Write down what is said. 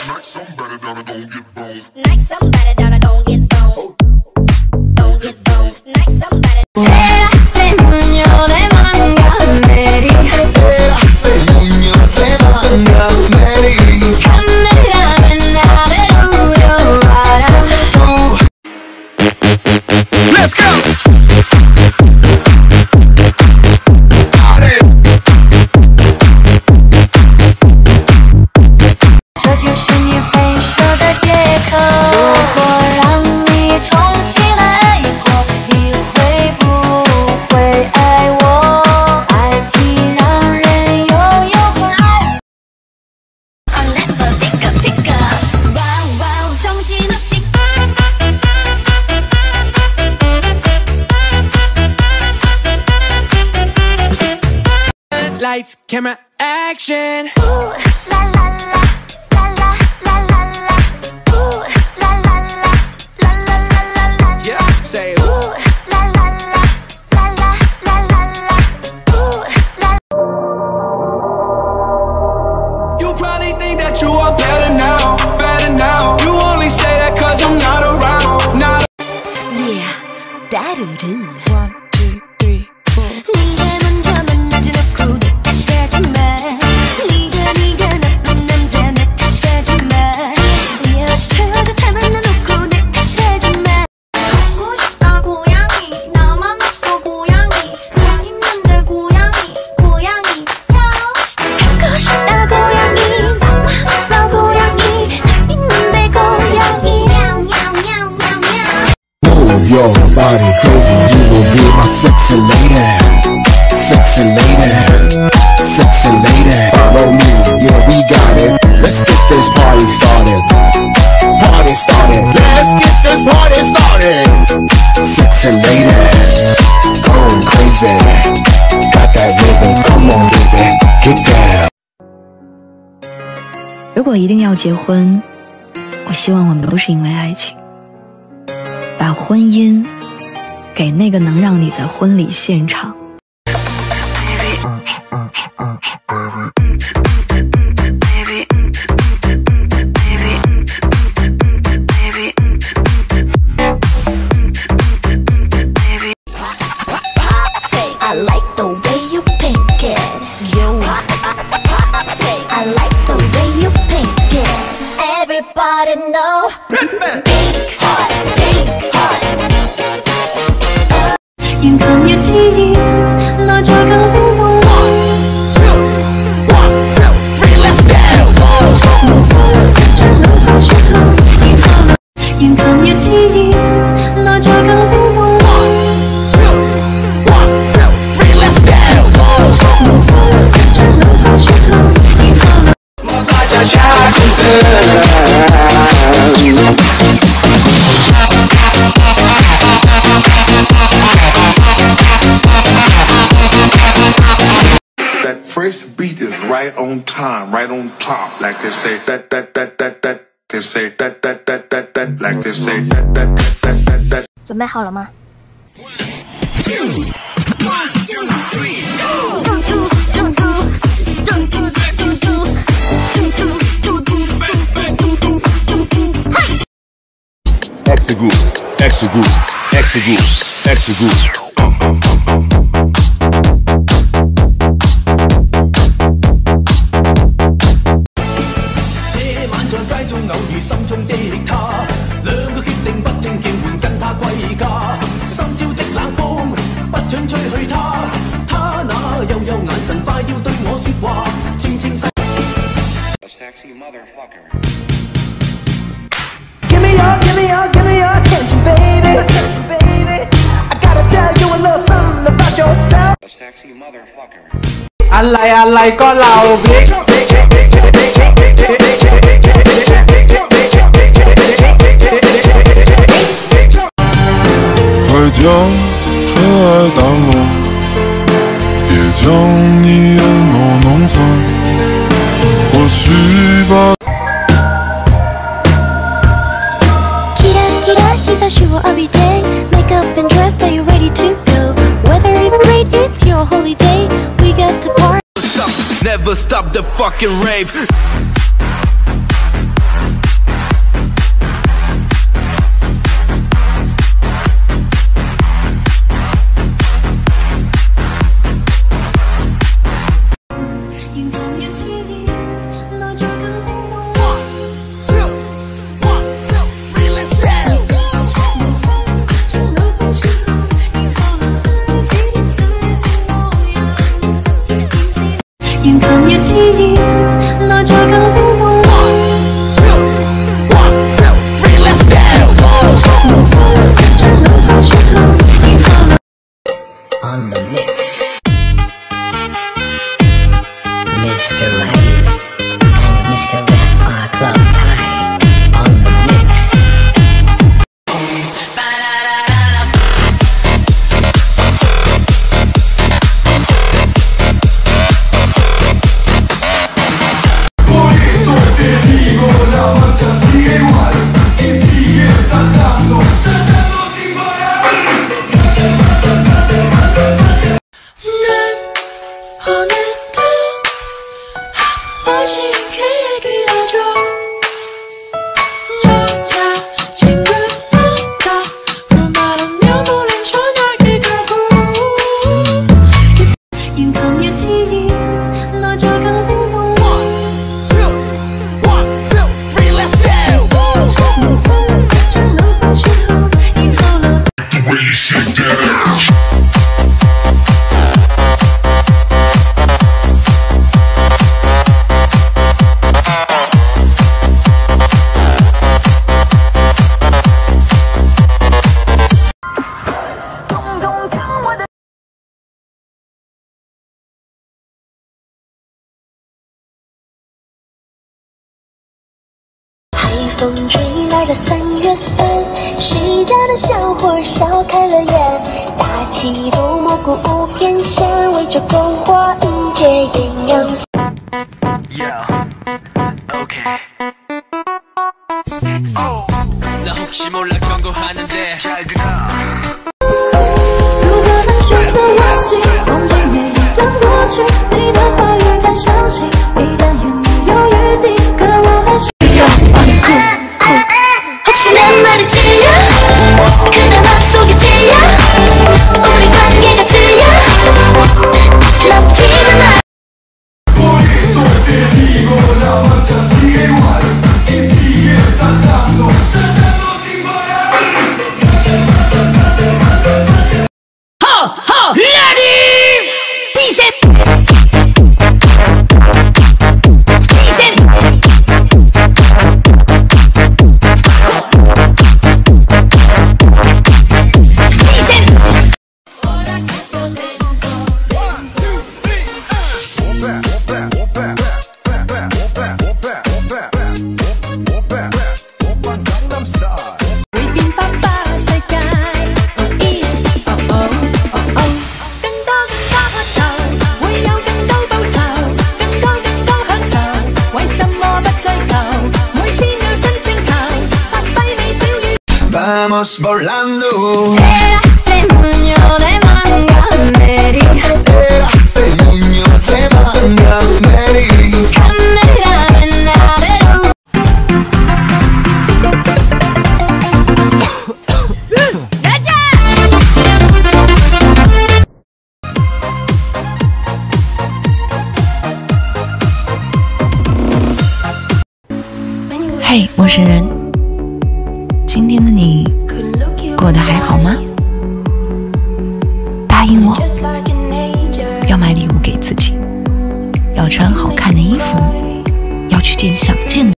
Like somebody that I don't get boned. Like somebody that I don't get boned. Don't get boned. Like somebody. Se muño de manga, Mary. Se muño de manga, Mary. Let's go. Lights, camera, action. Ooh, la la la, la la la la la. Ooh, la la la, la la la la la. Yeah, say ooh. Ooh, la la la, la la la la la. Ooh, la. You probably think that you are better now, better now. You only say that cause I'm not around, not. Yeah, 따르릉. 1, 2, 3, 4. 네가 먼저 만나지 놓고 내 탓하지 마. 네가 나쁜 남자 내 탓하지 마. 이어져도 다 만나놓고 내 탓하지 마. 보고 싶다 고양이 나만 없어 고양이 나인 남자 고양이 고양이 보고 싶다 고양이 나만 없어 고양이 나 있는데 고양이 냐옹냐옹냐옹냐옹. Move your body crazy, you will be my sexy lady. Sexy lady, sexy lady. Follow me, yeah we got it. Let's get this party started. Party started. Let's get this party started. Sexy lady, going crazy. Got that rhythm, come on baby, get down. 如果一定要结婚，我希望我们都是因为爱情，把婚姻给那个能让你在婚礼现场。 I like the way you pink it. I like the way you pink it. Everybody know. Pink heart, pink heart. 愿今日之意，內在更冰凍。1, 2, 3, let's go. 無需將腦拋出去，然後願今日之意，內在更冰凍。1, 2, 3, let's go. 無需將腦拋出去，然後我大家下公子。 That first beat is right on time, right on top. Like they say that. They say that. Like they say that. 准备好了吗？ Extra group, extra group, extra group, extra group. Sexy motherfucker. Give me your attention, baby. I gotta tell you a little something about yourself. Sexy motherfucker. อะไรก็เราบิ๊ก快将尘埃淡落，别将你眼眸弄脏。或许吧。 キラキラ日差しを浴びて Make up and dress, are you ready to go? Weather is great, it's your holiday. We got to party. Never stop the fucking rave. 记忆，那就更冰冻我。用所有的战斗跑去后，以后了。 On the mix, Mr. Rave and Mr. Rap are club tie on the mix. 风吹来的3月3，谁家的小伙笑开了眼，大气多蘑菇无偏见，围着篝火迎接艳阳。 나 혹시 몰라 경고하는데 잘 들어. 如果能选择忘记每一段过去，你的话语太伤心，一旦也没有余地，可我还是。 혹시 내 말이 들려? 그대 맘속에 들려? 우리 관계가 들려? 넌 티가 나. Vamos volando. Ese muño de manga Mary. Ese muño de manga Mary. Cámara en la luz. ¡Gacha! Hey， 陌生人，今天的你过得还好吗？答应我，要买礼物给自己，要穿好看的衣服，要去见想见的。